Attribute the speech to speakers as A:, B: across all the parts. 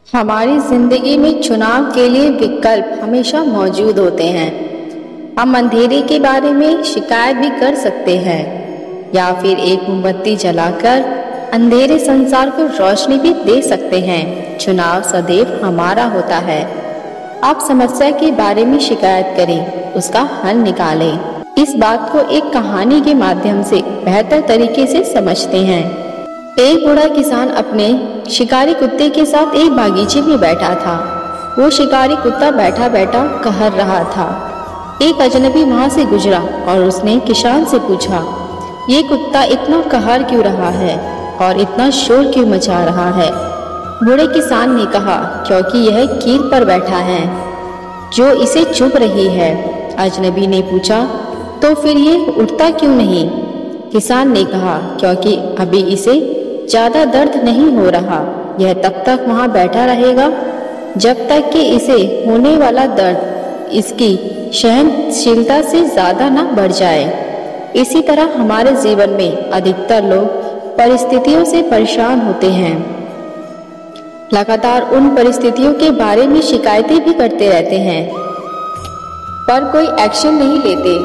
A: हमारी जिंदगी में चुनाव के लिए विकल्प हमेशा मौजूद होते हैं। हम अंधेरे के बारे में शिकायत भी कर सकते हैं या फिर एक मोमबत्ती जलाकर अंधेरे संसार को रोशनी भी दे सकते हैं। चुनाव सदैव हमारा होता है। आप समस्या के बारे में शिकायत करें, उसका हल निकालें। इस बात को एक कहानी के माध्यम से बेहतर तरीके से समझते हैं। एक बूढ़ा किसान अपने शिकारी कुत्ते के साथ एक बागीचे में बैठा था। वो शिकारी कुत्ता बैठा बैठा कहर रहा था। एक अजनबी वहां से गुजरा और उसने किसान से पूछा, ये कुत्ता इतना कहर क्यों रहा है और इतना शोर क्यों मचा रहा है? बूढ़े किसान ने कहा, क्योंकि यह कील पर बैठा है जो इसे चुभ रही है। अजनबी ने पूछा, तो फिर ये उठता क्यों नहीं? किसान ने कहा, क्योंकि अभी इसे ज्यादा दर्द नहीं हो रहा। यह तब तक वहां बैठा रहेगा जब तक कि इसे होने वाला दर्द इसकी सहनशीलता से ज्यादा ना बढ़ जाए। इसी तरह हमारे जीवन में अधिकतर लोग परिस्थितियों से परेशान होते हैं। लगातार उन परिस्थितियों के बारे में शिकायतें भी करते रहते हैं, पर कोई एक्शन नहीं लेते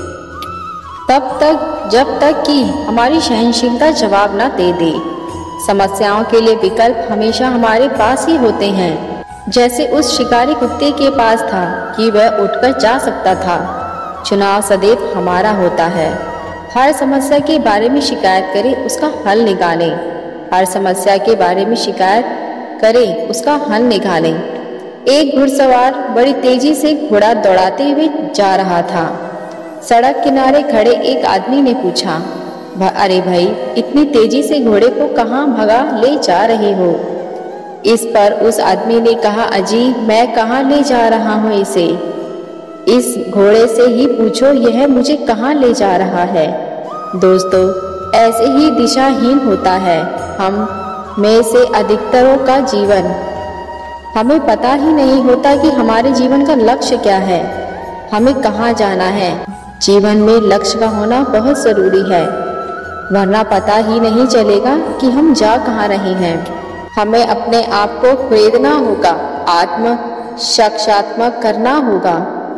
A: जब तक कि हमारी सहनशीलता जवाब ना दे दे। समस्याओं के लिए विकल्प हमेशा हमारे पास ही होते हैं। जैसे उस शिकारी कुत्ते के पास था कि वह उठकर जा सकता था। चुनाव सदैव हमारा होता है। हर समस्या के बारे में शिकायत करें, उसका हल निकालें। हर समस्या के बारे में शिकायत करें, उसका हल निकालें। एक घुड़सवार बड़ी तेजी से घोड़ा दौड़ाते हुए जा रहा था। सड़क किनारे खड़े एक आदमी ने पूछा, अरे भाई, इतनी तेजी से घोड़े को कहाँ भगा ले जा रहे हो? इस पर उस आदमी ने कहा, अजी, मैं कहाँ ले जा रहा हूँ इसे? इस घोड़े से ही पूछो यह मुझे कहाँ ले जा रहा है। दोस्तों, ऐसे ही दिशाहीन होता है हम में से अधिकतरों का जीवन। हमें पता ही नहीं होता कि हमारे जीवन का लक्ष्य क्या है, हमें कहाँ जाना है। जीवन में लक्ष्य का होना बहुत ज़रूरी है, वरना पता ही नहीं चलेगा कि हम जा कहाँ रहे हैं। हमें अपने आप को खरीदना होगा, आत्म साक्षात्कार करना होगा,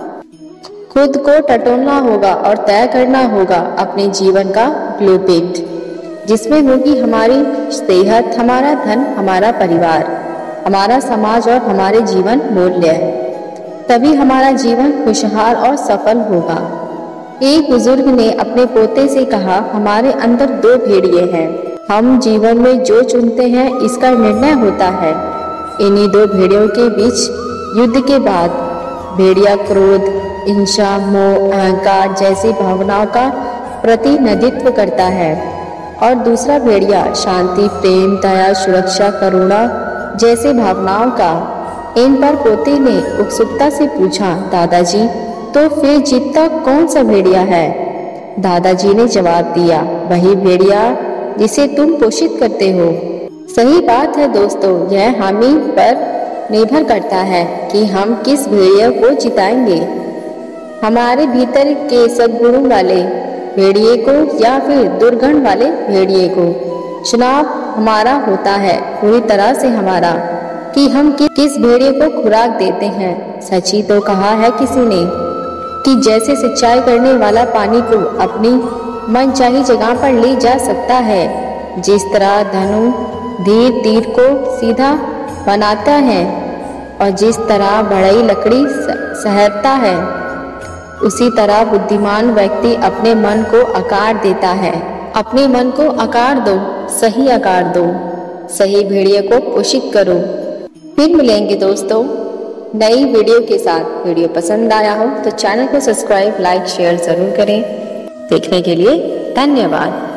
A: खुद को टटोलना होगा और तय करना होगा अपने जीवन का ब्लूप्रिंट, जिसमें होगी हमारी सेहत, हमारा धन, हमारा परिवार, हमारा समाज और हमारे जीवन मूल्य। तभी हमारा जीवन खुशहाल और सफल होगा। एक बुजुर्ग ने अपने पोते से कहा, हमारे अंदर दो भेड़िए हैं। हम जीवन में जो चुनते हैं इसका निर्णय होता है। इन्हीं दो भेड़ियों के बीच युद्ध के बाद भेड़िया क्रोध, हिंसा, मोह, अहंकार जैसी भावनाओं का प्रतिनिधित्व करता है और दूसरा भेड़िया शांति, प्रेम, दया, सुरक्षा, करुणा जैसे भावनाओं का। इन पर पोते ने उत्सुकता से पूछा, दादाजी, तो फिर जीतता कौन सा भेड़िया है? दादाजी ने जवाब दिया, वही भेड़िया जिसे तुम पोषित करते हो। सही बात है दोस्तों, यह हम ही पर निर्भर करता है कि हम किस भेड़िया को जिताएंगे, हमारे भीतर के सद्गुणों वाले भेड़िए को या फिर दुर्गुण वाले भेड़िए को। चुनाव हमारा होता है, पूरी तरह से हमारा, कि हम किस भेड़िए को खुराक देते हैं। सच ही तो कहा है किसी ने कि जैसे सिंचाई करने वाला पानी को अपनी मनचाही जगह पर ले जा सकता है, जिस तरह धनु धीर तीर को सीधा बनाता है और जिस तरह बढ़ई लकड़ी सहरता है, उसी तरह बुद्धिमान व्यक्ति अपने मन को आकार देता है। अपने मन को आकार दो, सही आकार दो, सही भेड़िए को पोषित करो। फिर मिलेंगे दोस्तों नई वीडियो के साथ। वीडियो पसंद आया हो तो चैनल को सब्सक्राइब, लाइक, शेयर जरूर करें। देखने के लिए धन्यवाद।